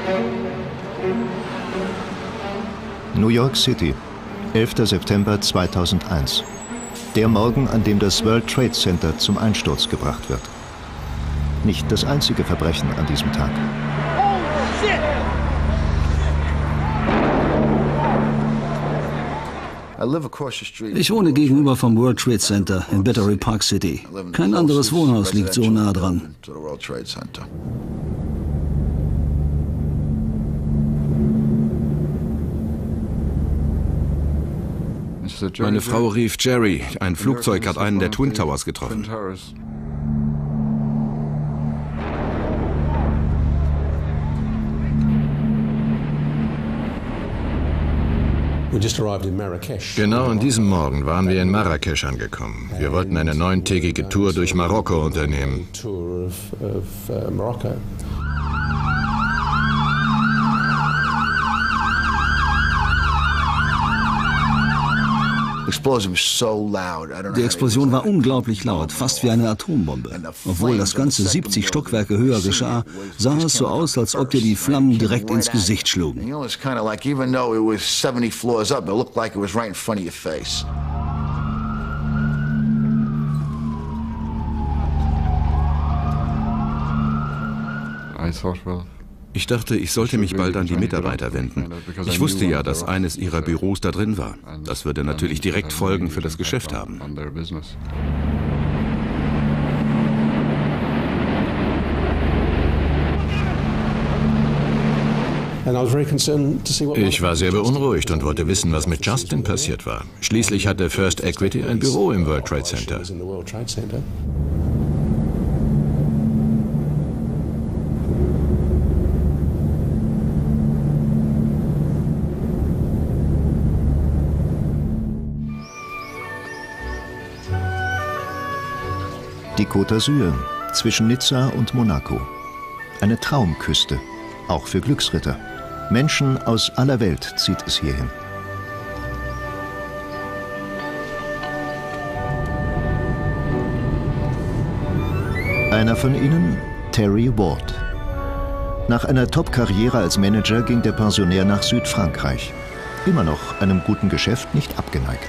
New York City, 11. September 2001. Der Morgen, an dem das World Trade Center zum Einsturz gebracht wird. Nicht das einzige Verbrechen an diesem Tag. Ich wohne gegenüber vom World Trade Center in Battery Park City. Kein anderes Wohnhaus liegt so nah dran. Meine Frau rief Jerry. Ein Flugzeug hat einen der Twin Towers getroffen. Genau an diesem Morgen waren wir in Marrakesch angekommen. Wir wollten eine 9-tägige Tour durch Marokko unternehmen. Die Explosion war unglaublich laut, fast wie eine Atombombe. Obwohl das Ganze 70 Stockwerke höher geschah, sah es so aus, als ob dir die Flammen direkt ins Gesicht schlugen. Ich dachte, ich sollte mich bald an die Mitarbeiter wenden. Ich wusste ja, dass eines ihrer Büros da drin war. Das würde natürlich direkt Folgen für das Geschäft haben. Ich war sehr beunruhigt und wollte wissen, was mit Justin passiert war. Schließlich hatte First Equity ein Büro im World Trade Center. Die Côte d'Azur zwischen Nizza und Monaco. Eine Traumküste, auch für Glücksritter. Menschen aus aller Welt zieht es hierhin. Einer von ihnen, Terry Ward. Nach einer Top-Karriere als Manager ging der Pensionär nach Südfrankreich. Immer noch einem guten Geschäft nicht abgeneigt.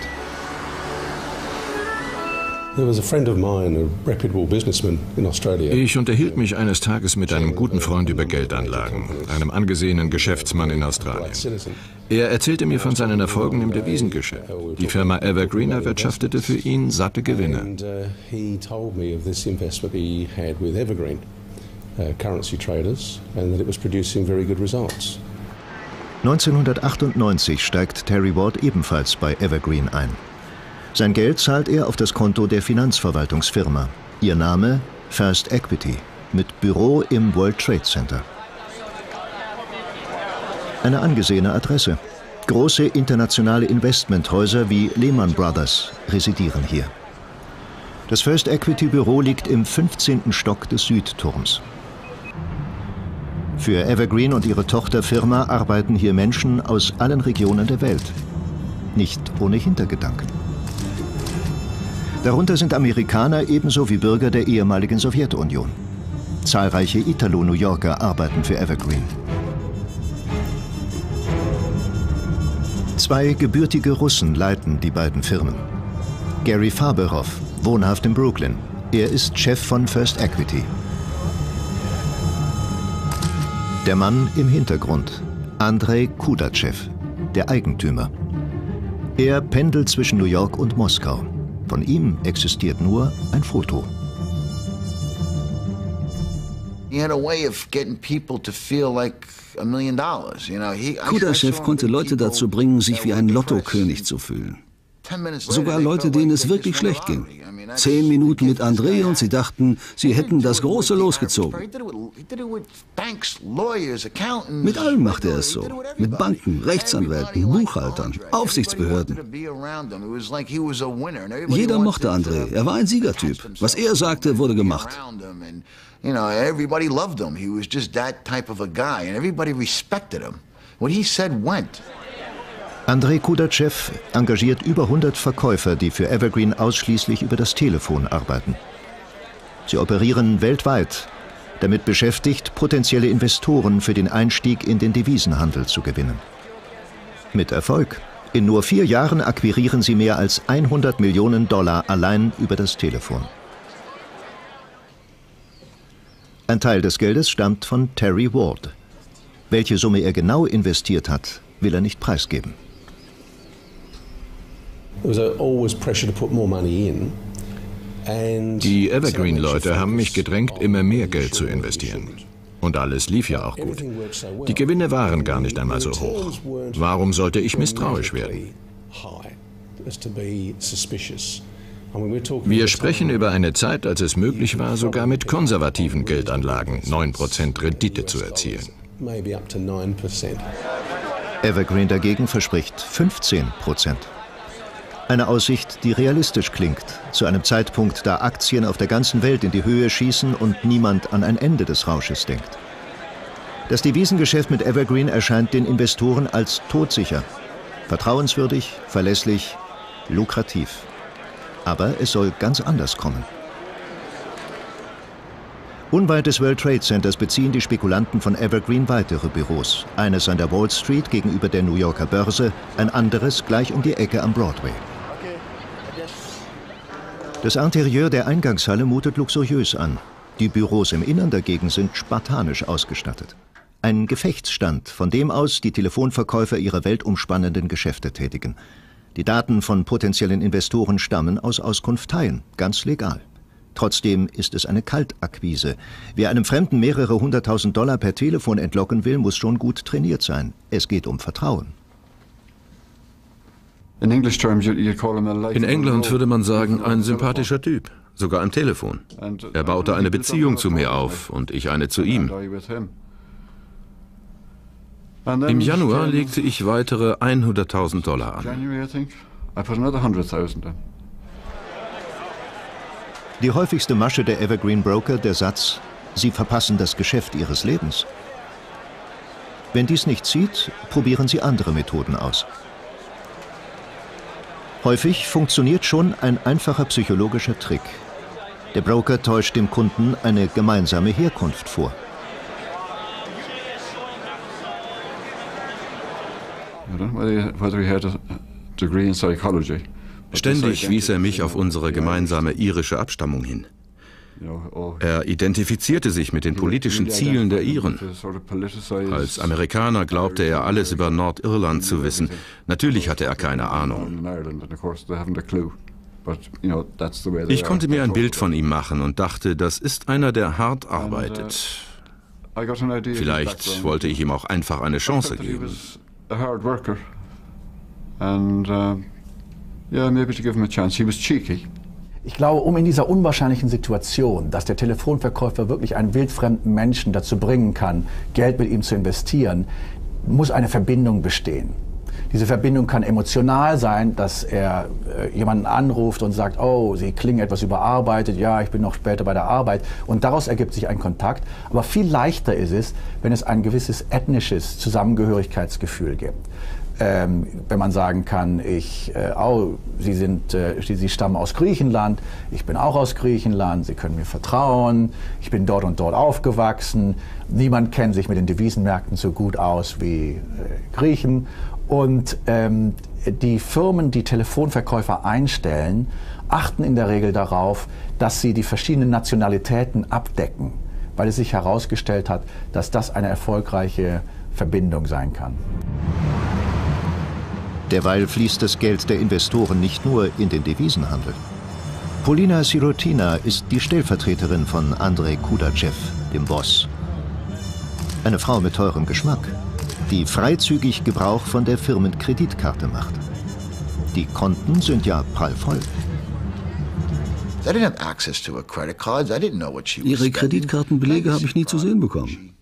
Ich unterhielt mich eines Tages mit einem guten Freund über Geldanlagen, einem angesehenen Geschäftsmann in Australien. Er erzählte mir von seinen Erfolgen im Devisengeschäft. Die Firma Evergreen erwirtschaftete für ihn satte Gewinne. 1998 steigt Terry Ward ebenfalls bei Evergreen ein. Sein Geld zahlt er auf das Konto der Finanzverwaltungsfirma. Ihr Name First Equity, mit Büro im World Trade Center. Eine angesehene Adresse. Große internationale Investmenthäuser wie Lehman Brothers residieren hier. Das First Equity Büro liegt im 15. Stock des Südturms. Für Evergreen und ihre Tochterfirma arbeiten hier Menschen aus allen Regionen der Welt. Nicht ohne Hintergedanken. Darunter sind Amerikaner ebenso wie Bürger der ehemaligen Sowjetunion. Zahlreiche Italo-New Yorker arbeiten für Evergreen. Zwei gebürtige Russen leiten die beiden Firmen. Gary Faberov, wohnhaft in Brooklyn. Er ist Chef von First Equity. Der Mann im Hintergrund, Andrei Kudaschew, der Eigentümer. Er pendelt zwischen New York und Moskau. Von ihm existiert nur ein Foto. Kudaschew konnte Leute dazu bringen, sich wie ein Lottokönig zu fühlen. Sogar Leute, denen es wirklich schlecht ging. 10 Minuten mit André und sie dachten, sie hätten das große losgezogen. Mit allem machte er es so. Mit Banken, Rechtsanwälten, Buchhaltern, Aufsichtsbehörden. Jeder mochte André. Er war ein Siegertyp. Was er sagte, wurde gemacht. Andrei Kudaschew engagiert über 100 Verkäufer, die für Evergreen ausschließlich über das Telefon arbeiten. Sie operieren weltweit, damit beschäftigt, potenzielle Investoren für den Einstieg in den Devisenhandel zu gewinnen. Mit Erfolg. In nur 4 Jahren akquirieren sie mehr als 100 Millionen Dollar allein über das Telefon. Ein Teil des Geldes stammt von Terry Ward. Welche Summe er genau investiert hat, will er nicht preisgeben. Die Evergreen-Leute haben mich gedrängt, immer mehr Geld zu investieren. Und alles lief ja auch gut. Die Gewinne waren gar nicht einmal so hoch. Warum sollte ich misstrauisch werden? Wir sprechen über eine Zeit, als es möglich war, sogar mit konservativen Geldanlagen 9% Rendite zu erzielen. Evergreen dagegen verspricht 15%. Eine Aussicht, die realistisch klingt, zu einem Zeitpunkt, da Aktien auf der ganzen Welt in die Höhe schießen und niemand an ein Ende des Rausches denkt. Das Devisengeschäft mit Evergreen erscheint den Investoren als todsicher, vertrauenswürdig, verlässlich, lukrativ. Aber es soll ganz anders kommen. Unweit des World Trade Centers beziehen die Spekulanten von Evergreen weitere Büros. Eines an der Wall Street gegenüber der New Yorker Börse, ein anderes gleich um die Ecke am Broadway. Das Interieur der Eingangshalle mutet luxuriös an. Die Büros im Innern dagegen sind spartanisch ausgestattet. Ein Gefechtsstand, von dem aus die Telefonverkäufer ihre weltumspannenden Geschäfte tätigen. Die Daten von potenziellen Investoren stammen aus Auskunfteien, ganz legal. Trotzdem ist es eine Kaltakquise. Wer einem Fremden mehrere 100.000 Dollar per Telefon entlocken will, muss schon gut trainiert sein. Es geht um Vertrauen. In England würde man sagen, ein sympathischer Typ, sogar am Telefon. Er baute eine Beziehung zu mir auf und ich eine zu ihm. Im Januar legte ich weitere 100.000 Dollar an. Die häufigste Masche der Evergreen Broker, der Satz, Sie verpassen das Geschäft Ihres Lebens. Wenn dies nicht zieht, probieren Sie andere Methoden aus. Häufig funktioniert schon ein einfacher psychologischer Trick. Der Broker täuscht dem Kunden eine gemeinsame Herkunft vor. Ständig wies er mich auf unsere gemeinsame irische Abstammung hin. Er identifizierte sich mit den politischen Zielen der Iren. Als Amerikaner glaubte er, alles über Nordirland zu wissen. Natürlich hatte er keine Ahnung. Ich konnte mir ein Bild von ihm machen und dachte, das ist einer, der hart arbeitet. Vielleicht wollte ich ihm auch einfach eine Chance geben. Ich glaube, um in dieser unwahrscheinlichen Situation, dass der Telefonverkäufer wirklich einen wildfremden Menschen dazu bringen kann, Geld mit ihm zu investieren, muss eine Verbindung bestehen. Diese Verbindung kann emotional sein, dass er jemanden anruft und sagt, oh, Sie klingen etwas überarbeitet, ja, ich bin noch später bei der Arbeit. Und daraus ergibt sich ein Kontakt. Aber viel leichter ist es, wenn es ein gewisses ethnisches Zusammengehörigkeitsgefühl gibt. Wenn man sagen kann, Sie stammen aus Griechenland, ich bin auch aus Griechenland, Sie können mir vertrauen, ich bin dort und dort aufgewachsen, niemand kennt sich mit den Devisenmärkten so gut aus wie Griechen. Und die Firmen, die Telefonverkäufer einstellen, achten in der Regel darauf, dass sie die verschiedenen Nationalitäten abdecken, weil es sich herausgestellt hat, dass das eine erfolgreiche Verbindung sein kann. Derweil fließt das Geld der Investoren nicht nur in den Devisenhandel. Polina Sirotina ist die Stellvertreterin von Andrej Kudacev, dem Boss. Eine Frau mit teurem Geschmack, die freizügig Gebrauch von der Firmenkreditkarte macht. Die Konten sind ja prallvoll. Ihre Kreditkartenbelege habe ich nie zu sehen bekommen.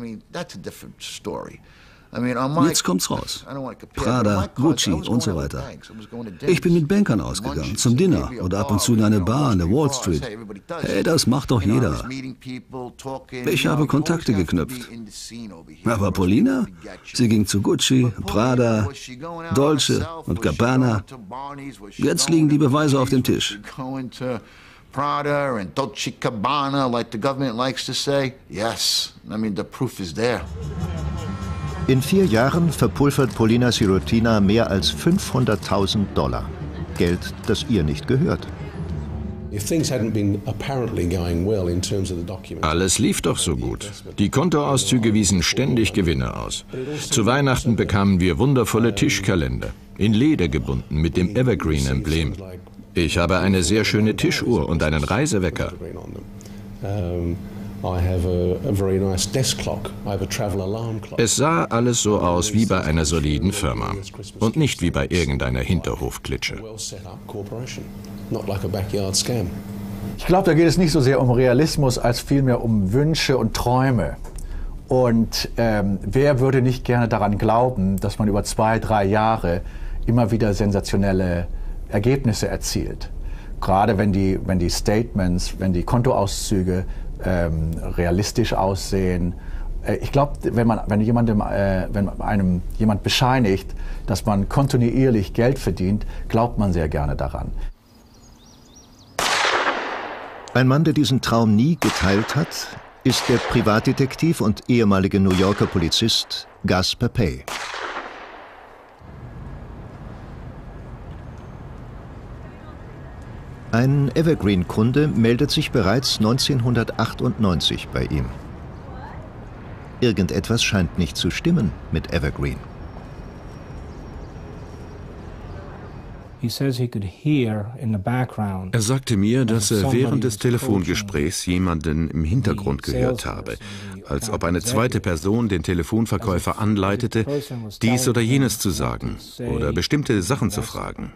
Jetzt kommt's raus. Prada, Gucci und so weiter. Ich bin mit Bankern ausgegangen, zum Dinner oder ab und zu in eine Bar an der Wall Street. Hey, das macht doch jeder. Ich habe Kontakte geknüpft. Aber Polina? Sie ging zu Gucci, Prada, Dolce und Gabbana. Jetzt liegen die Beweise auf dem Tisch. Prada and Dolce Gabbana, like the government likes to say? Yes. I mean, the proof is there. In 4 Jahren verpulvert Polina Sirotina mehr als $500.000. Geld, das ihr nicht gehört. Alles lief doch so gut. Die Kontoauszüge wiesen ständig Gewinne aus. Zu Weihnachten bekamen wir wundervolle Tischkalender, in Leder gebunden mit dem Evergreen-Emblem. Ich habe eine sehr schöne Tischuhr und einen Reisewecker. Es sah alles so aus wie bei einer soliden Firma und nicht wie bei irgendeiner Hinterhofklitsche. Ich glaube, da geht es nicht so sehr um Realismus, als vielmehr um Wünsche und Träume. Und wer würde nicht gerne daran glauben, dass man über 2, 3 Jahre immer wieder sensationelle Ergebnisse erzielt? Gerade wenn die Statements, wenn die Kontoauszüge realistisch aussehen. Ich glaube, wenn einem jemand bescheinigt, dass man kontinuierlich Geld verdient, glaubt man sehr gerne daran. Ein Mann, der diesen Traum nie geteilt hat, ist der Privatdetektiv und ehemalige New Yorker Polizist Gus Papay. Ein Evergreen-Kunde meldet sich bereits 1998 bei ihm. Irgendetwas scheint nicht zu stimmen mit Evergreen. Er sagte mir, dass er während des Telefongesprächs jemanden im Hintergrund gehört habe, als ob eine zweite Person den Telefonverkäufer anleitete, dies oder jenes zu sagen oder bestimmte Sachen zu fragen.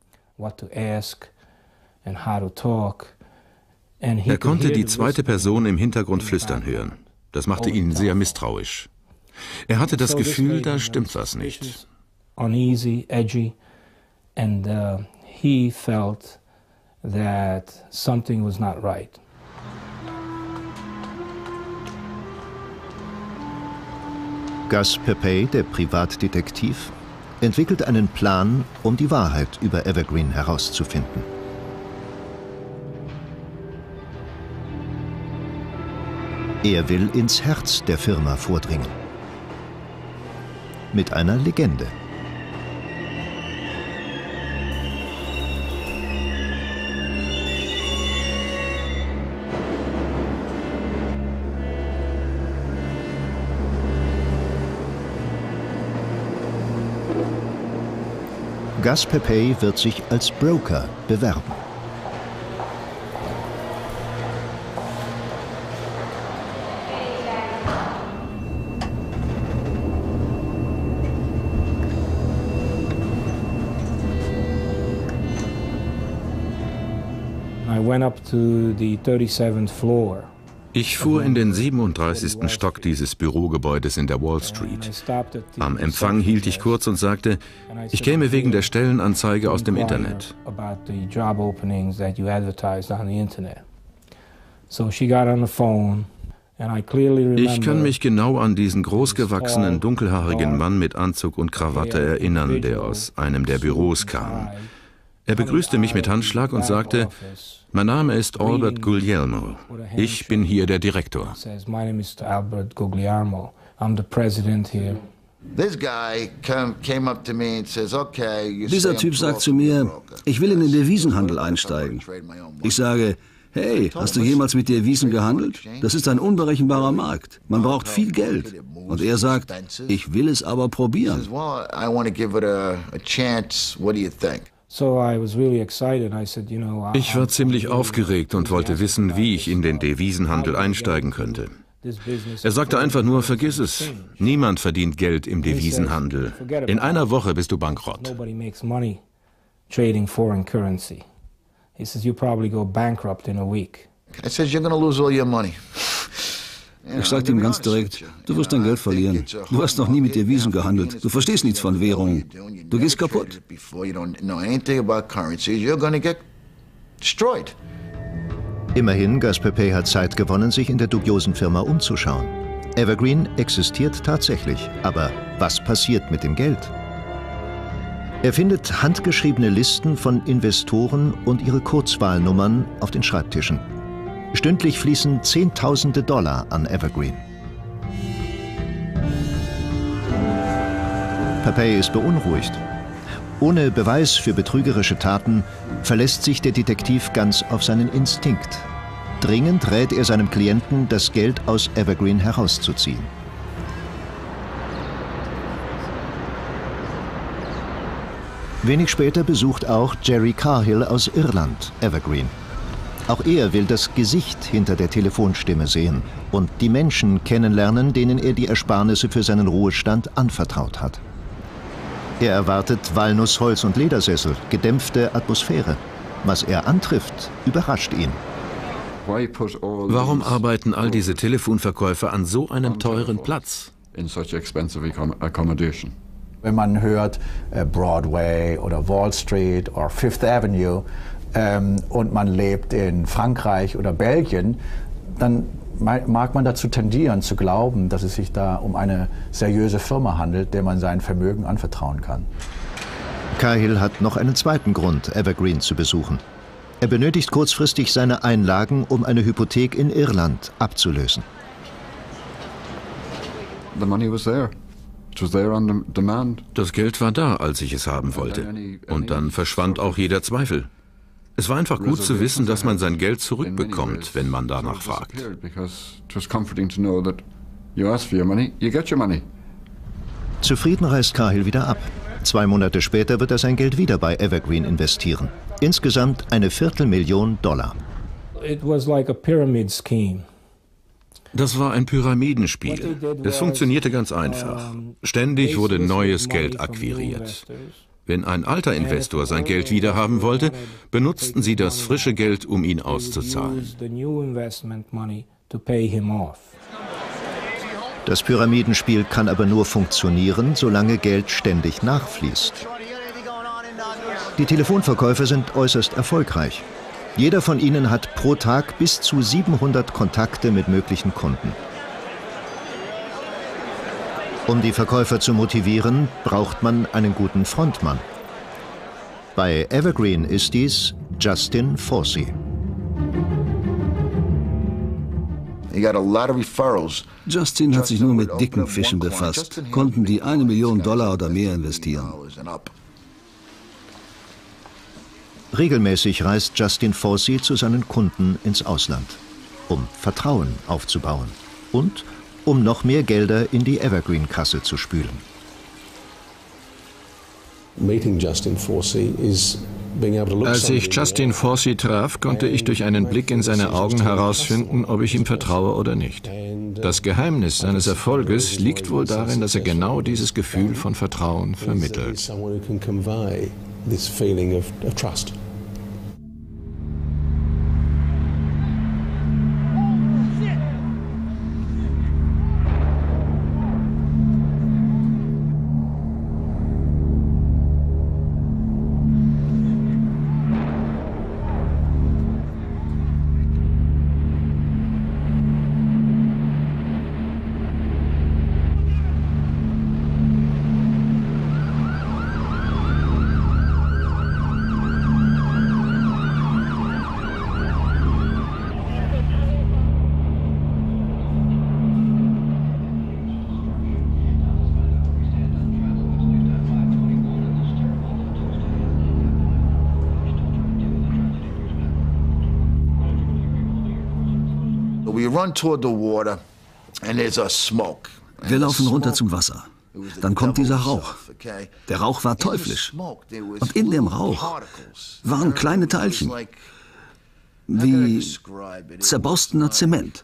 Er konnte die zweite Person im Hintergrund flüstern hören. Das machte ihn sehr misstrauisch. Er hatte das Gefühl, da stimmt was nicht. Uneasy, edgy, and he felt that something was not right. Gus Papay, der Privatdetektiv, entwickelt einen Plan, um die Wahrheit über Evergreen herauszufinden. Er will ins Herz der Firma vordringen. Mit einer Legende. Gus Papay wird sich als Broker bewerben. Ich fuhr in den 37. Stock dieses Bürogebäudes in der Wall Street. Am Empfang hielt ich kurz und sagte, ich käme wegen der Stellenanzeige aus dem Internet. Ich kann mich genau an diesen großgewachsenen, dunkelhaarigen Mann mit Anzug und Krawatte erinnern, der aus einem der Büros kam. Er begrüßte mich mit Handschlag und sagte, mein Name ist Albert Guglielmo. Ich bin hier der Direktor. Dieser Typ sagt zu mir, ich will in den Devisenhandel einsteigen. Ich sage, hey, hast du jemals mit Devisen gehandelt? Das ist ein unberechenbarer Markt. Man braucht viel Geld. Und er sagt, ich will es aber probieren. Ich war ziemlich aufgeregt und wollte wissen, wie ich in den Devisenhandel einsteigen könnte. Er sagte einfach nur, vergiss es. Niemand verdient Geld im Devisenhandel. In einer Woche bist du bankrott. He says, you probably go bankrupt in a week. I said, you're going to lose all your money. Ich sagte ihm ganz direkt, du wirst dein Geld verlieren. Du hast noch nie mit Devisen gehandelt. Du verstehst nichts von Währungen. Du gehst kaputt. Immerhin, Gus Papay hat Zeit gewonnen, sich in der dubiosen Firma umzuschauen. Evergreen existiert tatsächlich, aber was passiert mit dem Geld? Er findet handgeschriebene Listen von Investoren und ihre Kurzwahlnummern auf den Schreibtischen. Stündlich fließen Zehntausende Dollar an Evergreen. Papey ist beunruhigt. Ohne Beweis für betrügerische Taten verlässt sich der Detektiv ganz auf seinen Instinkt. Dringend rät er seinem Klienten, das Geld aus Evergreen herauszuziehen. Wenig später besucht auch Jerry Cahill aus Irland Evergreen. Auch er will das Gesicht hinter der Telefonstimme sehen und die Menschen kennenlernen, denen er die Ersparnisse für seinen Ruhestand anvertraut hat. Er erwartet Walnuss, Holz und Ledersessel, gedämpfte Atmosphäre. Was er antrifft, überrascht ihn. Warum arbeiten all diese Telefonverkäufer an so einem teuren Platz? Wenn man hört Broadway oder Wall Street oder Fifth Avenue und man lebt in Frankreich oder Belgien, dann mag man dazu tendieren zu glauben, dass es sich da um eine seriöse Firma handelt, der man sein Vermögen anvertrauen kann. Cahill hat noch einen zweiten Grund, Evergreen zu besuchen. Er benötigt kurzfristig seine Einlagen, um eine Hypothek in Irland abzulösen. Das Geld war da, als ich es haben wollte. Und dann verschwand auch jeder Zweifel. Es war einfach gut zu wissen, dass man sein Geld zurückbekommt, wenn man danach fragt. Zufrieden reist Cahill wieder ab. 2 Monate später wird er sein Geld wieder bei Evergreen investieren. Insgesamt eine $250.000. It was like a pyramid scheme. Das war ein Pyramidenspiel. Es funktionierte ganz einfach. Ständig wurde neues Geld akquiriert. Wenn ein alter Investor sein Geld wiederhaben wollte, benutzten sie das frische Geld, um ihn auszuzahlen. Das Pyramidenspiel kann aber nur funktionieren, solange Geld ständig nachfließt. Die Telefonverkäufer sind äußerst erfolgreich. Jeder von ihnen hat pro Tag bis zu 700 Kontakte mit möglichen Kunden. Um die Verkäufer zu motivieren, braucht man einen guten Frontmann. Bei Evergreen ist dies Justin Forsey. Justin hat sich nur mit dicken Fischen befasst, Kunden, die $1 Million oder mehr investieren. Regelmäßig reist Justin Forsey zu seinen Kunden ins Ausland, um Vertrauen aufzubauen und um noch mehr Gelder in die Evergreen-Kasse zu spülen. Als ich Justin Forsey traf, konnte ich durch einen Blick in seine Augen herausfinden, ob ich ihm vertraue oder nicht. Das Geheimnis seines Erfolges liegt wohl darin, dass er genau dieses Gefühl von Vertrauen vermittelt. Wir laufen runter zum Wasser. Dann kommt dieser Rauch. Der Rauch war teuflisch. Und in dem Rauch waren kleine Teilchen, wie zerborstener Zement.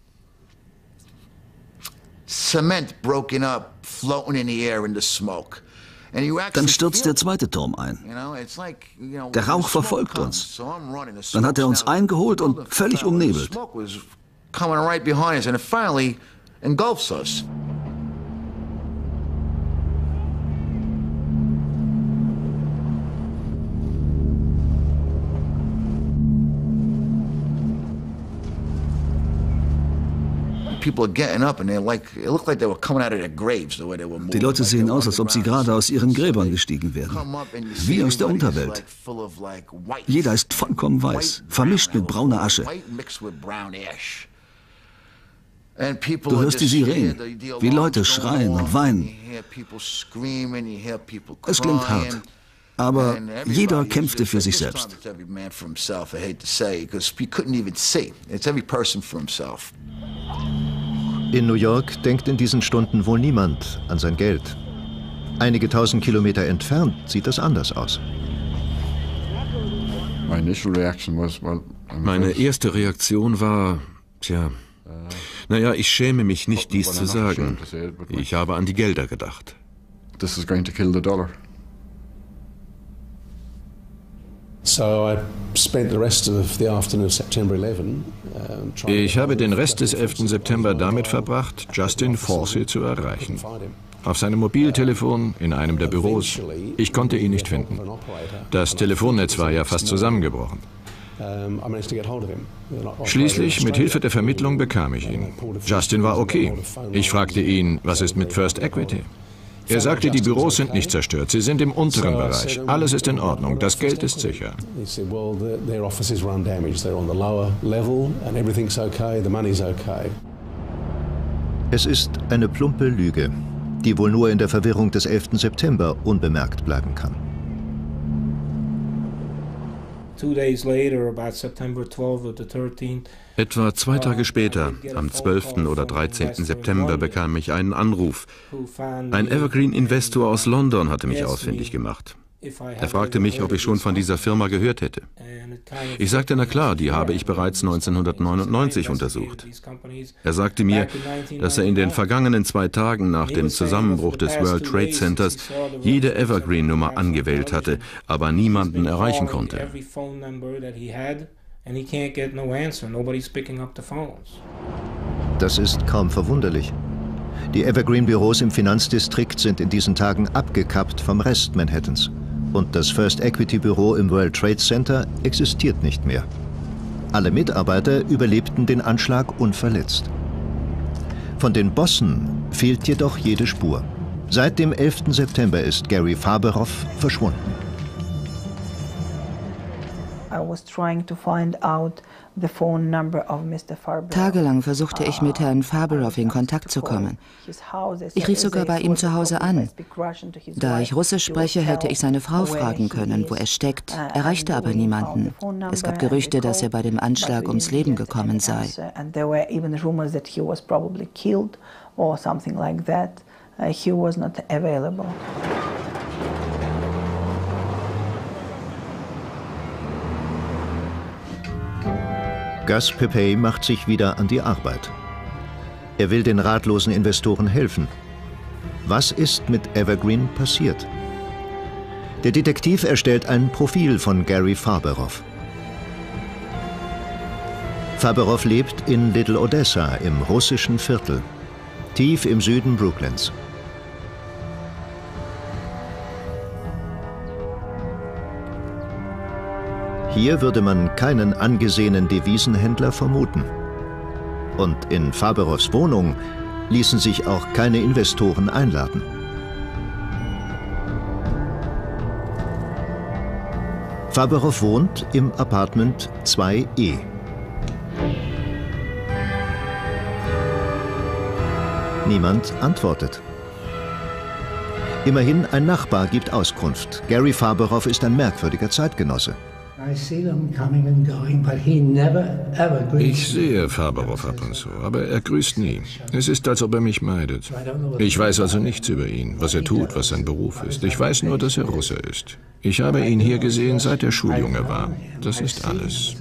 Dann stürzt der zweite Turm ein. Der Rauch verfolgt uns. Dann hat er uns eingeholt und völlig umnebelt. Coming right behind us, and it finally engulfs us. Die Leute sehen aus, als ob sie gerade aus ihren Gräbern gestiegen wären. Wie aus der Unterwelt. Jeder ist vollkommen weiß, vermischt mit brauner Asche. Du hörst die Sirenen, wie Leute schreien und weinen. Es klingt hart, aber jeder kämpfte für sich selbst. In New York denkt in diesen Stunden wohl niemand an sein Geld. Einige tausend Kilometer entfernt sieht das anders aus. Meine erste Reaktion war, naja, ich schäme mich nicht, dies zu sagen. Ich habe an die Gelder gedacht. Ich habe den Rest des 11. September damit verbracht, Justin Forsey zu erreichen. Auf seinem Mobiltelefon, in einem der Büros. Ich konnte ihn nicht finden. Das Telefonnetz war ja fast zusammengebrochen. Schließlich, mit Hilfe der Vermittlung, bekam ich ihn. Justin war okay. Ich fragte ihn, was ist mit First Equity? Er sagte, die Büros sind nicht zerstört, sie sind im unteren Bereich. Alles ist in Ordnung, das Geld ist sicher. Es ist eine plumpe Lüge, die wohl nur in der Verwirrung des 11. September unbemerkt bleiben kann. Etwa 2 Tage später, am 12. oder 13. September, bekam ich einen Anruf. Ein Evergreen-Investor aus London hatte mich ausfindig gemacht. Er fragte mich, ob ich schon von dieser Firma gehört hätte. Ich sagte, na klar, die habe ich bereits 1999 untersucht. Er sagte mir, dass er in den vergangenen 2 Tagen nach dem Zusammenbruch des World Trade Centers jede Evergreen-Nummer angewählt hatte, aber niemanden erreichen konnte. Das ist kaum verwunderlich. Die Evergreen-Büros im Finanzdistrikt sind in diesen Tagen abgekappt vom Rest Manhattans. Und das First Equity-Büro im World Trade Center existiert nicht mehr. Alle Mitarbeiter überlebten den Anschlag unverletzt. Von den Bossen fehlt jedoch jede Spur. Seit dem 11. September ist Gary Faberov verschwunden. Tagelang versuchte ich, mit Herrn Faberov in Kontakt zu kommen. Ich rief sogar bei ihm zu Hause an. Da ich Russisch spreche, hätte ich seine Frau fragen können, wo er steckt, erreichte aber niemanden. Es gab Gerüchte, dass er bei dem Anschlag ums Leben gekommen sei. Gus Pepay macht sich wieder an die Arbeit. Er will den ratlosen Investoren helfen. Was ist mit Evergreen passiert? Der Detektiv erstellt ein Profil von Gary Faberov. Faberov lebt in Little Odessa im russischen Viertel, tief im Süden Brooklyns. Hier würde man keinen angesehenen Devisenhändler vermuten. Und in Faberovs Wohnung ließen sich auch keine Investoren einladen. Faberov wohnt im Apartment 2E. Niemand antwortet. Immerhin ein Nachbar gibt Auskunft. Gary Faberov ist ein merkwürdiger Zeitgenosse. Ich sehe Faberov ab und zu, aber er grüßt nie. Es ist, als ob er mich meidet. Ich weiß also nichts über ihn, was er tut, was sein Beruf ist. Ich weiß nur, dass er Russe ist. Ich habe ihn hier gesehen, seit er Schuljunge war. Das ist alles.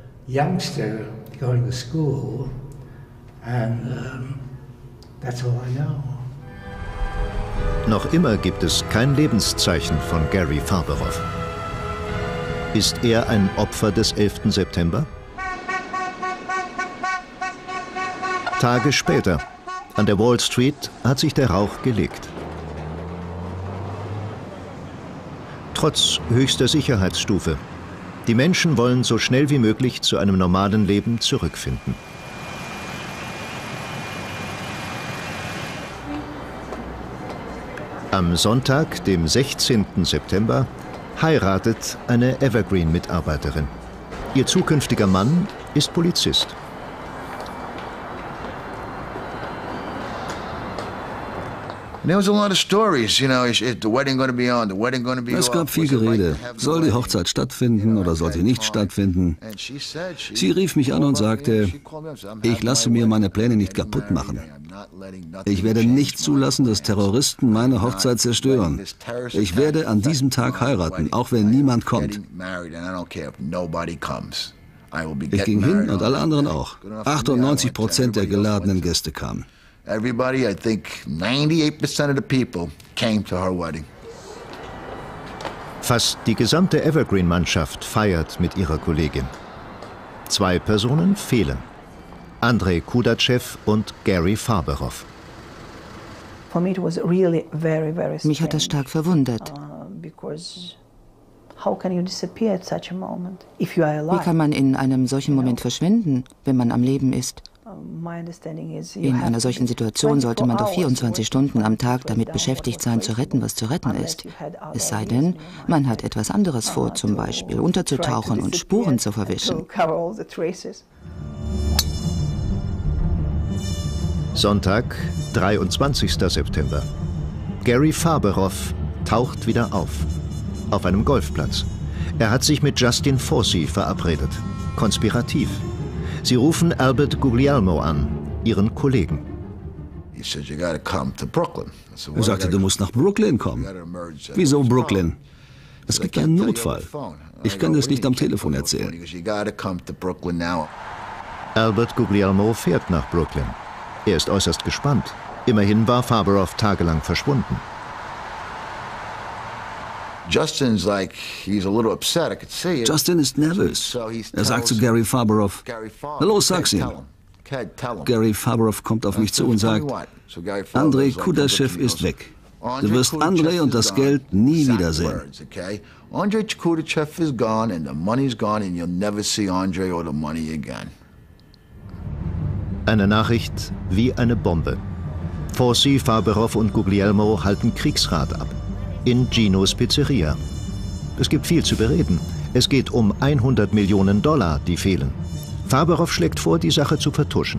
Noch immer gibt es kein Lebenszeichen von Gary Faberov. Ist er ein Opfer des 11. September? Tage später, an der Wall Street, hat sich der Rauch gelegt. Trotz höchster Sicherheitsstufe. Die Menschen wollen so schnell wie möglich zu einem normalen Leben zurückfinden. Am Sonntag, dem 16. September, heiratet eine Evergreen-Mitarbeiterin. Ihr zukünftiger Mann ist Polizist. Es gab viel Gerede. Soll die Hochzeit stattfinden oder soll sie nicht stattfinden? Sie rief mich an und sagte, ich lasse mir meine Pläne nicht kaputt machen. Ich werde nicht zulassen, dass Terroristen meine Hochzeit zerstören. Ich werde an diesem Tag heiraten, auch wenn niemand kommt. Ich ging hin und alle anderen auch. 98% der geladenen Gäste kamen. Everybody, I think 98% of the people came to her wedding. Fast die gesamte Evergreen-Mannschaft feiert mit ihrer Kollegin. 2 Personen fehlen: Andrei Kudatschew und Gary Farberoff. Mich hat das stark verwundert. Wie kann man in einem solchen Moment verschwinden, wenn man am Leben ist? In einer solchen Situation sollte man doch 24 Stunden am Tag damit beschäftigt sein, zu retten, was zu retten ist. Es sei denn, man hat etwas anderes vor, zum Beispiel unterzutauchen und Spuren zu verwischen. Sonntag, 23. September. Gary Farberoff taucht wieder auf einem Golfplatz. Er hat sich mit Justin Fossey verabredet. Konspirativ. Sie rufen Albert Guglielmo an, ihren Kollegen. Er sagte, du musst nach Brooklyn kommen. Wieso Brooklyn? Es gibt einen Notfall. Ich kann das nicht am Telefon erzählen. Albert Guglielmo fährt nach Brooklyn. Er ist äußerst gespannt. Immerhin war Farberoff tagelang verschwunden. Justin ist nervös. Er sagt zu Gary Farberoff, na los, sag's ihm. Gary Farberoff kommt auf mich zu und sagt, Andrei Kudatschew ist weg. Du wirst Andrei und das Geld nie wiedersehen. Andrei Kudatschew is gone and the money's gone and you'll never see Andrei or the money again. Eine Nachricht wie eine Bombe. Fossey, Farberoff und Guglielmo halten Kriegsrat ab. In Ginos Pizzeria. Es gibt viel zu bereden. Es geht um 100 Millionen $, die fehlen. Farberoff schlägt vor, die Sache zu vertuschen.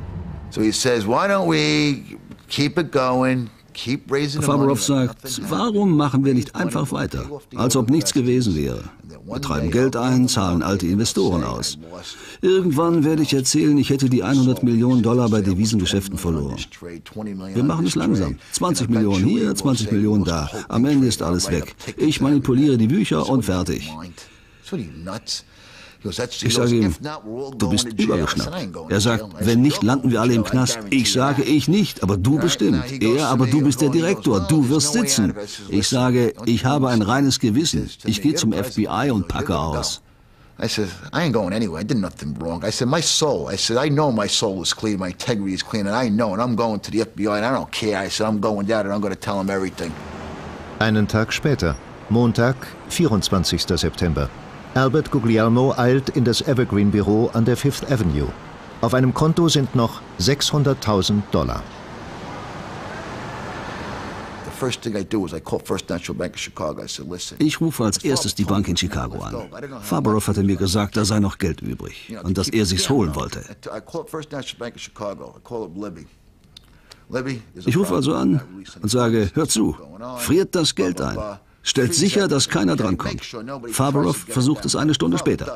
Farberoff sagt, warum machen wir nicht einfach weiter, als ob nichts gewesen wäre? Wir treiben Geld ein, zahlen alte Investoren aus. Irgendwann werde ich erzählen, ich hätte die 100 Millionen $ bei Devisengeschäften verloren. Wir machen es langsam. 20 Millionen hier, 20 Millionen da. Am Ende ist alles weg. Ich manipuliere die Bücher und fertig. Ich sage ihm, du bist übergeschnappt. Er sagt, wenn nicht, landen wir alle im Knast. Ich sage, ich nicht, aber du bestimmt. Er, aber du bist der Direktor, du wirst sitzen. Ich sage, ich habe ein reines Gewissen. Ich gehe zum FBI und packe aus. I said, I ain't going anywhere. I did nothing wrong. I said, my soul. I said, I know my soul is clean, my integrity is clean, and I know, and I'm going to the FBI, and I don't care. I said, I'm going down, and I'm going to tell them everything. Einen Tag später, Montag, 24. September. Albert Guglielmo eilt in das Evergreen-Büro an der Fifth Avenue. Auf einem Konto sind noch $600.000. Ich rufe als erstes die Bank in Chicago an. Farberoff hatte mir gesagt, da sei noch Geld übrig und dass er sich's holen wollte. Ich rufe also an und sage, hört zu, friert das Geld ein. Stellt sicher, dass keiner drankommt. Farberoff versucht es eine Stunde später.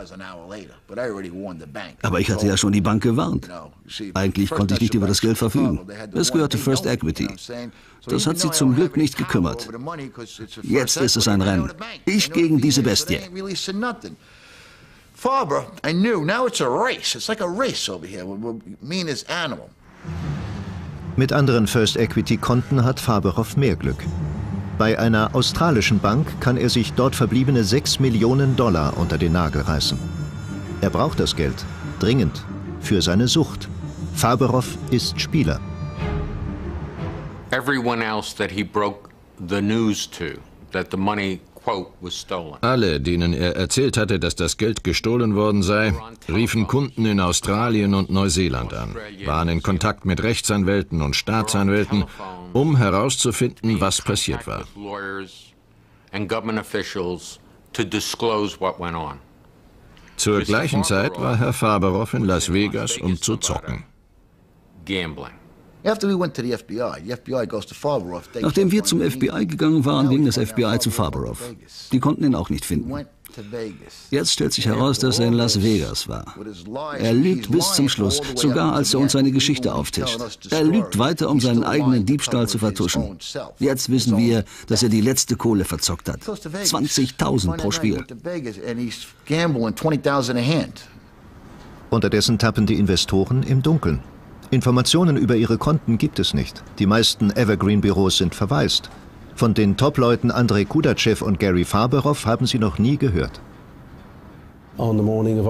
Aber ich hatte ja schon die Bank gewarnt. Eigentlich konnte ich nicht über das Geld verfügen. Es gehörte First Equity. Das hat sie zum Glück nicht gekümmert. Jetzt ist es ein Rennen. Ich gegen diese Bestie. Farber, I knew. Now it's a race. It's like a race over here. We're mean as animal. Mit anderen First Equity-Konten hat Farberoff mehr Glück. Bei einer australischen Bank kann er sich dort verbliebene $6 Millionen unter den Nagel reißen. Er braucht das Geld, dringend, für seine Sucht. Farberoff ist Spieler. Everyone else that he broke the news to, that the money, quote, was stolen. Alle, denen er erzählt hatte, dass das Geld gestohlen worden sei, riefen Kunden in Australien und Neuseeland an, waren in Kontakt mit Rechtsanwälten und Staatsanwälten um herauszufinden, was passiert war. Zur gleichen Zeit war Herr Faberow in Las Vegas, um zu zocken. Nachdem wir zum FBI gegangen waren, ging das FBI zu Faberow. Die konnten ihn auch nicht finden. Jetzt stellt sich heraus, dass er in Las Vegas war. Er lügt bis zum Schluss, sogar als er uns seine Geschichte auftischt. Er lügt weiter, um seinen eigenen Diebstahl zu vertuschen. Jetzt wissen wir, dass er die letzte Kohle verzockt hat. 20.000 pro Spiel. Unterdessen tappen die Investoren im Dunkeln. Informationen über ihre Konten gibt es nicht. Die meisten Evergreen-Büros sind verwaist. Von den Top-Leuten Andrej Kudacev und Gary Faberow haben sie noch nie gehört. Am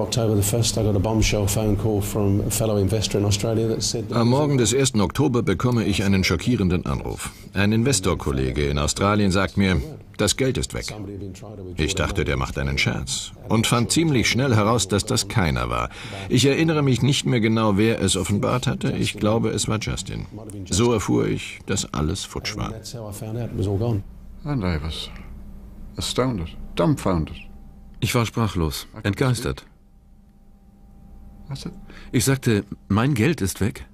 Morgen des 1. Oktober bekomme ich einen schockierenden Anruf. Ein Investorkollege in Australien sagt mir, das Geld ist weg. Ich dachte, der macht einen Scherz und fand ziemlich schnell heraus, dass das keiner war. Ich erinnere mich nicht mehr genau, wer es offenbart hatte. Ich glaube, es war Justin. So erfuhr ich, dass alles futsch war. And I was astounded, dumbfounded. Ich war sprachlos, entgeistert. Ich sagte, mein Geld ist weg.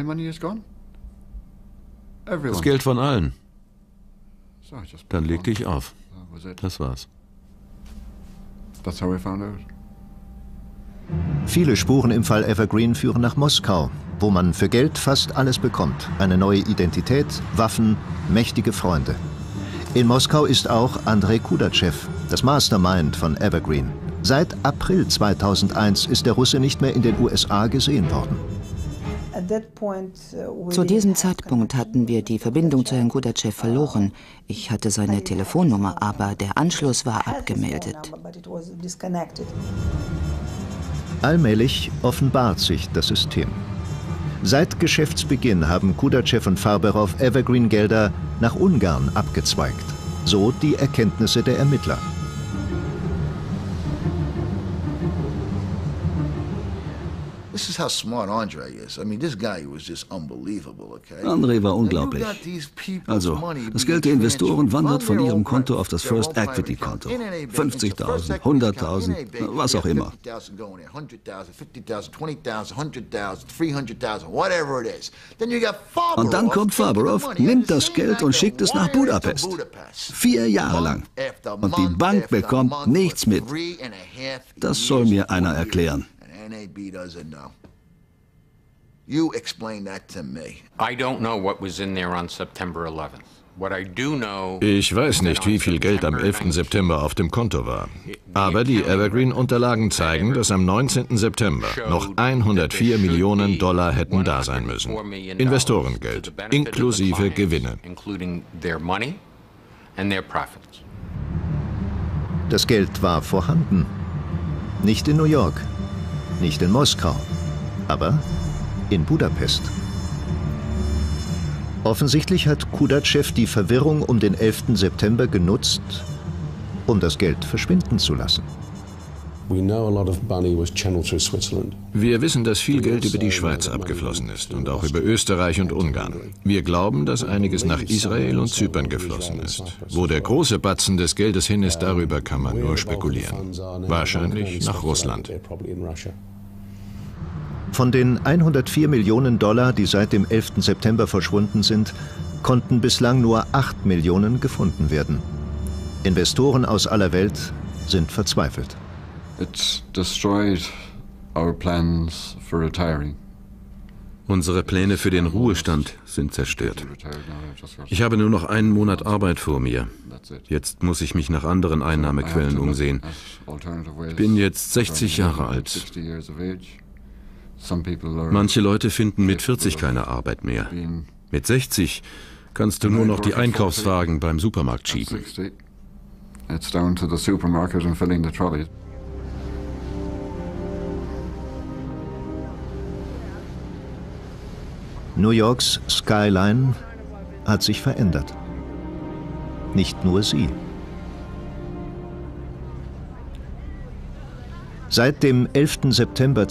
Das Geld von allen. Dann legte ich auf. Das war's. Viele Spuren im Fall Evergreen führen nach Moskau, wo man für Geld fast alles bekommt. Eine neue Identität, Waffen, mächtige Freunde. In Moskau ist auch Andrej Kudacev, das Mastermind von Evergreen. Seit April 2001 ist der Russe nicht mehr in den USA gesehen worden. Zu diesem Zeitpunkt hatten wir die Verbindung zu Herrn Kudacev verloren. Ich hatte seine Telefonnummer, aber der Anschluss war abgemeldet. Allmählich offenbart sich das System. Seit Geschäftsbeginn haben Kudacev und Faberow Evergreen-Gelder nach Ungarn abgezweigt. So die Erkenntnisse der Ermittler. Andrej war unglaublich. Also, das Geld der Investoren wandert von ihrem Konto auf das First Equity Konto. 50.000, 100.000, was auch immer. Und dann kommt Faberow, nimmt das Geld und schickt es nach Budapest. 4 Jahre lang. Und die Bank bekommt nichts mit. Das soll mir einer erklären. NAB doesn't know. You explain that to me. I don't know what was in there on September 11th. Ich weiß nicht, wie viel Geld am 11. September auf dem Konto war. Aber die Evergreen-Unterlagen zeigen, dass am 19. September noch 104 Millionen Dollar hätten da sein müssen. Investorengeld, inklusive Gewinne. Das Geld war vorhanden. Nicht in New York. Nicht in Moskau, aber in Budapest. Offensichtlich hat Kudacev die Verwirrung um den 11. September genutzt, um das Geld verschwinden zu lassen. Wir wissen, dass viel Geld über die Schweiz abgeflossen ist und auch über Österreich und Ungarn. Wir glauben, dass einiges nach Israel und Zypern geflossen ist. Wo der große Batzen des Geldes hin ist, darüber kann man nur spekulieren. Wahrscheinlich nach Russland. Von den 104 Millionen Dollar, die seit dem 11. September verschwunden sind, konnten bislang nur 8 Millionen gefunden werden. Investoren aus aller Welt sind verzweifelt. It's destroyed our plans for retiring. Unsere Pläne für den Ruhestand sind zerstört. Ich habe nur noch 1 Monat Arbeit vor mir. Jetzt muss ich mich nach anderen Einnahmequellen umsehen. Ich bin jetzt 60 Jahre alt. Manche Leute finden mit 40 keine Arbeit mehr. Mit 60 kannst du nur noch die Einkaufswagen beim Supermarkt schieben. New Yorks Skyline hat sich verändert. Nicht nur sie. Seit dem 11. September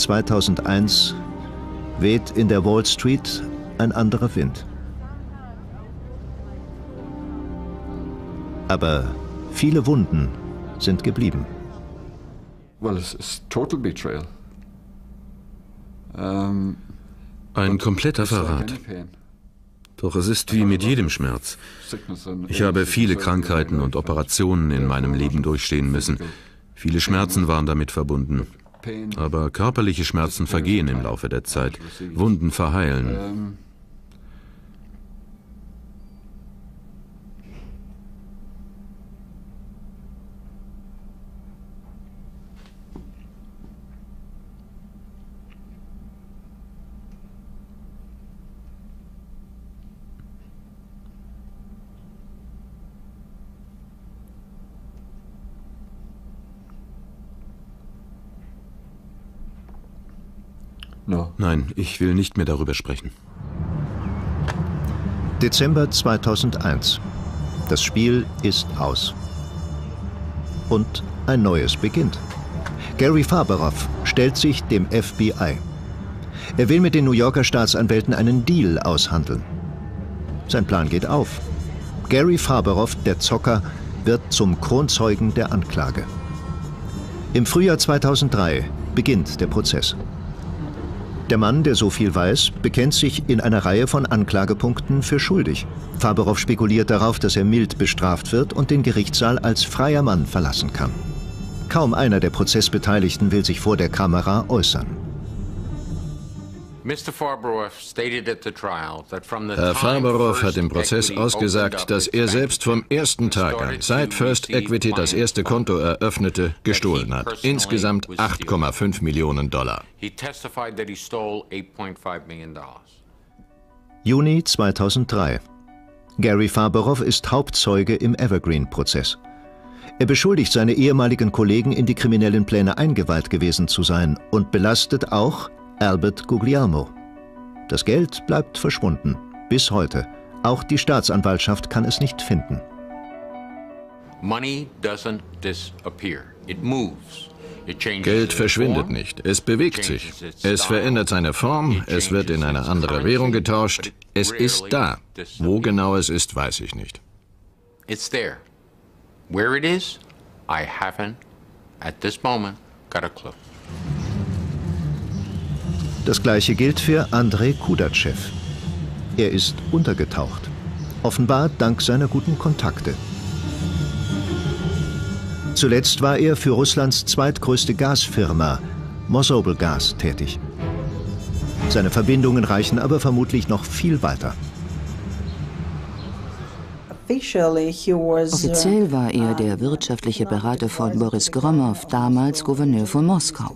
2001 weht in der Wall Street ein anderer Wind. Aber viele Wunden sind geblieben. Well, it's total betrayal. Ein kompletter Verrat. Doch es ist wie mit jedem Schmerz. Ich habe viele Krankheiten und Operationen in meinem Leben durchstehen müssen. Viele Schmerzen waren damit verbunden. Aber körperliche Schmerzen vergehen im Laufe der Zeit. Wunden verheilen. No. Nein, ich will nicht mehr darüber sprechen. Dezember 2001. Das Spiel ist aus. Und ein neues beginnt. Gary Faberov stellt sich dem FBI. Er will mit den New Yorker Staatsanwälten einen Deal aushandeln. Sein Plan geht auf. Gary Faberov, der Zocker, wird zum Kronzeugen der Anklage. Im Frühjahr 2003 beginnt der Prozess. Der Mann, der so viel weiß, bekennt sich in einer Reihe von Anklagepunkten für schuldig. Faberov spekuliert darauf, dass er mild bestraft wird und den Gerichtssaal als freier Mann verlassen kann. Kaum einer der Prozessbeteiligten will sich vor der Kamera äußern. Herr Faberov hat im Prozess ausgesagt, dass er selbst vom ersten Tag an, seit First Equity das erste Konto eröffnete, gestohlen hat. Insgesamt $8,5 Millionen. Juni 2003. Gary Faberov ist Hauptzeuge im Evergreen-Prozess. Er beschuldigt seine ehemaligen Kollegen, in die kriminellen Pläne eingeweiht gewesen zu sein und belastet auch Albert Guglielmo. Das Geld bleibt verschwunden, bis heute. Auch die Staatsanwaltschaft kann es nicht finden. Geld verschwindet nicht, es bewegt sich. Es verändert seine Form, es wird in eine andere Währung getauscht. Es ist da. Wo genau es ist, weiß ich nicht. Where it is, I haven't, at this moment, got a clue. Das Gleiche gilt für Andrei Kudatschew. Er ist untergetaucht. Offenbar dank seiner guten Kontakte. Zuletzt war er für Russlands zweitgrößte Gasfirma, Mosobelgas, tätig. Seine Verbindungen reichen aber vermutlich noch viel weiter. Offiziell war er der wirtschaftliche Berater von Boris Gromow, damals Gouverneur von Moskau.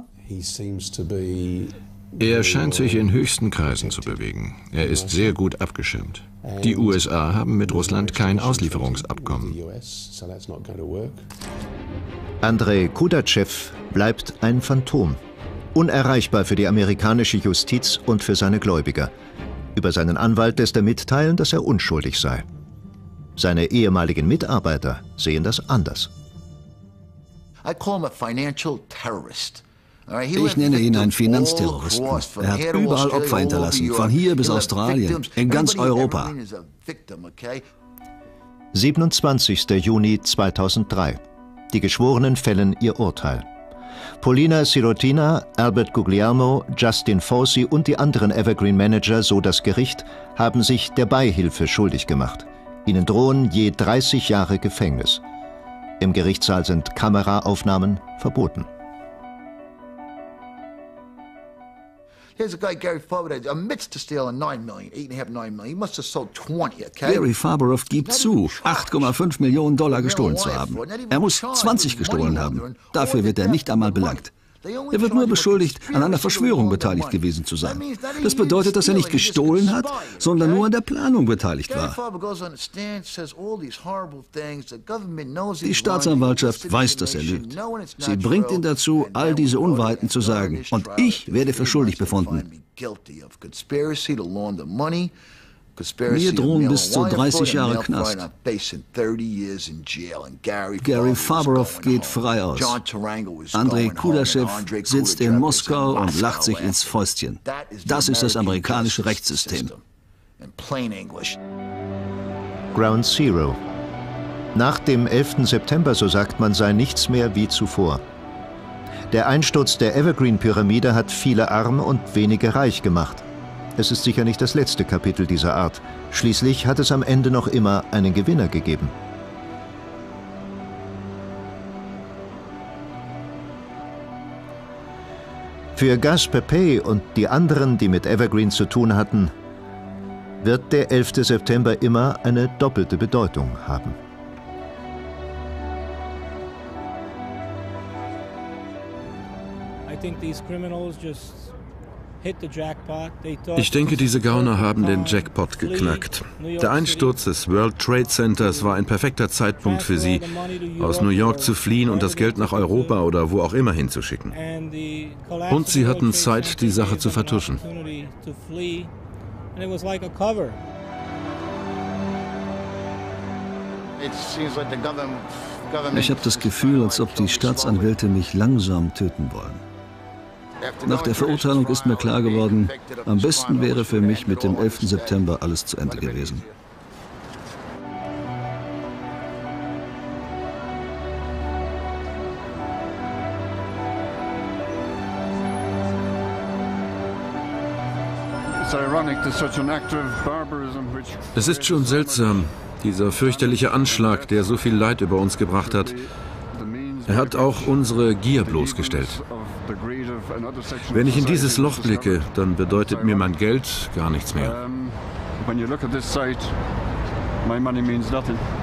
Er scheint sich in höchsten Kreisen zu bewegen. Er ist sehr gut abgeschirmt. Die USA haben mit Russland kein Auslieferungsabkommen. Andrei Kudatschew bleibt ein Phantom. Unerreichbar für die amerikanische Justiz und für seine Gläubiger. Über seinen Anwalt lässt er mitteilen, dass er unschuldig sei. Seine ehemaligen Mitarbeiter sehen das anders. Ich nenne ihn einen Finanzterroristen. Er hat überall Opfer hinterlassen, von hier bis Australien, in ganz Europa. 27. Juni 2003. Die Geschworenen fällen ihr Urteil. Polina Sirotina, Albert Guglielmo, Justin Fauci und die anderen Evergreen-Manager, so das Gericht, haben sich der Beihilfe schuldig gemacht. Ihnen drohen je 30 Jahre Gefängnis. Im Gerichtssaal sind Kameraaufnahmen verboten. Gary Faberov gibt zu, $8,5 Millionen gestohlen zu haben. Er muss 20 gestohlen haben. Dafür wird er nicht einmal belangt. Er wird nur beschuldigt, an einer Verschwörung beteiligt gewesen zu sein. Das bedeutet, dass er nicht gestohlen hat, sondern nur an der Planung beteiligt war. Die Staatsanwaltschaft weiß, dass er lügt. Sie bringt ihn dazu, all diese Unwahrheiten zu sagen. Und ich werde für schuldig befunden. Mir drohen bis zu 30 Jahre Knast. Gary Faberov geht frei aus. Andrei Kudatschew sitzt in Moskau und lacht sich ins Fäustchen. Das ist das amerikanische Rechtssystem. Ground Zero. Nach dem 11. September, so sagt man, sei nichts mehr wie zuvor. Der Einsturz der Evergreen-Pyramide hat viele arm und wenige reich gemacht. Es ist sicher nicht das letzte Kapitel dieser Art. Schließlich hat es am Ende noch immer einen Gewinner gegeben. Für Gus Papay und die anderen, die mit Evergreen zu tun hatten, wird der 11. September immer eine doppelte Bedeutung haben. Ich denke, diese Gauner haben den Jackpot geknackt. Der Einsturz des World Trade Centers war ein perfekter Zeitpunkt für sie, aus New York zu fliehen und das Geld nach Europa oder wo auch immer hinzuschicken. Und sie hatten Zeit, die Sache zu vertuschen. Ich habe das Gefühl, als ob die Staatsanwälte mich langsam töten wollen. Nach der Verurteilung ist mir klar geworden, am besten wäre für mich mit dem 11. September alles zu Ende gewesen. Es ist schon seltsam, dieser fürchterliche Anschlag, der so viel Leid über uns gebracht hat. Er hat auch unsere Gier bloßgestellt. Wenn ich in dieses Loch blicke, dann bedeutet mir mein Geld gar nichts mehr. When you look at this site, my money means nothing.